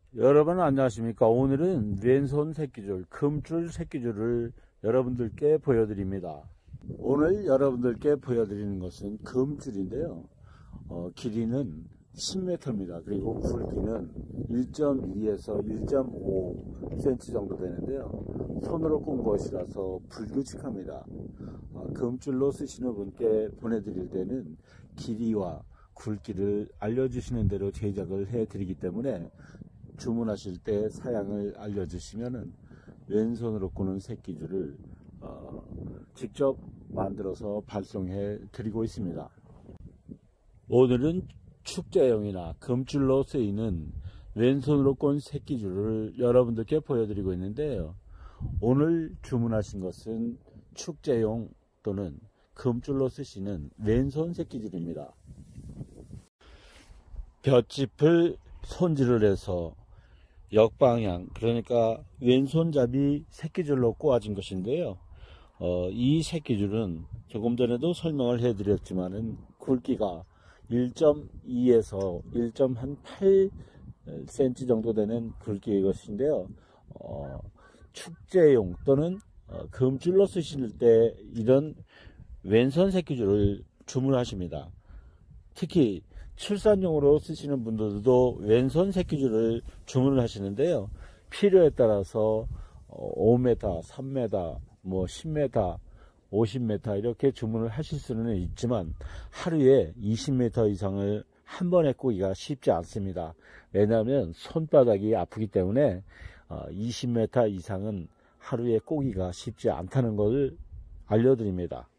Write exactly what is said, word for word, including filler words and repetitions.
여러분 안녕하십니까. 오늘은 왼손 새끼줄, 금줄 새끼줄을 여러분들께 보여드립니다. 오늘 여러분들께 보여드리는 것은 금줄인데요. 어, 길이는 십 미터입니다. 그리고 굵기는 일 점 이에서 일 점 오 센티미터 정도 되는데요. 손으로 꾼 것이라서 불규칙합니다. 어, 금줄로 쓰시는 분께 보내드릴 때는 길이와 굵기를 알려주시는 대로 제작을 해드리기 때문에 주문하실 때 사양을 알려주시면은 왼손으로 꾸는 새끼줄을 어, 직접 만들어서 발송해 드리고 있습니다. 오늘은 축제용이나 금줄로 쓰이는 왼손으로 꾼 새끼줄을 여러분들께 보여드리고 있는데요. 오늘 주문하신 것은 축제용 또는 금줄로 쓰시는 왼손 새끼줄입니다. 볏짚을 손질을 해서 역방향, 그러니까 왼손잡이 새끼줄로 꼬아진 것인데요. 어, 이 새끼줄은 조금 전에도 설명을 해드렸지만은 굵기가 일 점 이에서 일 점 팔 센티미터 정도 되는 굵기의 것인데요. 어, 축제용 또는 어, 금줄로 쓰실 때 이런 왼손 새끼줄을 주문하십니다. 특히 출산용으로 쓰시는 분들도 왼손 새끼줄을 주문을 하시는데요. 필요에 따라서 오 미터, 삼 미터, 뭐 십 미터, 오십 미터 이렇게 주문을 하실 수는 있지만 하루에 이십 미터 이상을 한 번에 꼬기가 쉽지 않습니다. 왜냐하면 손바닥이 아프기 때문에 이십 미터 이상은 하루에 꼬기가 쉽지 않다는 것을 알려드립니다.